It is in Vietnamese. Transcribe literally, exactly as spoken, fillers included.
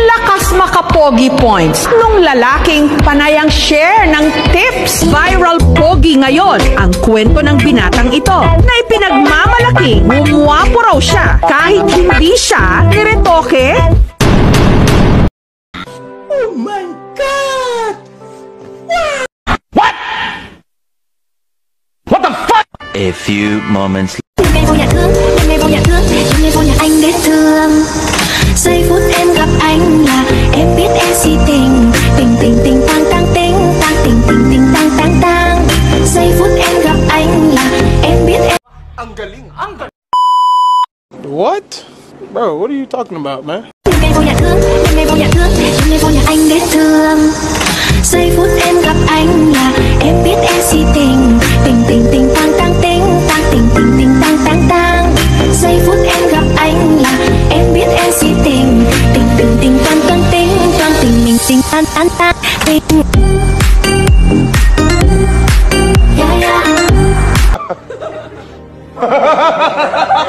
lakas makapogi points nung lalaking panayang share ng tips. Viral pogi ngayon ang kwento ng binatang ito na ipinagmamalaki gumwapo raw siya kahit hindi siya niretoke. Oh my God! What? What the fuck? A few moments. Ngày vô nhà thương, ngày vô nhà thương, ngày vô nhà anh để thương. Giây phút em gặp anh là em biết em si tình, tình tình tình tang tang tình, tang tình tình tình tang tang tang. Giây phút em gặp anh là em biết em. Ang galing, ang galing. What? Bro, what are you talking about, man? Ngày vô nhà thương, ngày vô nhà thương, ngày vô nhà anh để thương. Giây phút em gặp anh là em biết em si tình, tình tình tình tang tang tình, tang tình tình tình tang tang tang. Giây phút em gặp anh là em biết em si tình, tình tình tình tang tang tình, tang tình mình tình tan tan tan tình. Yeah, yeah.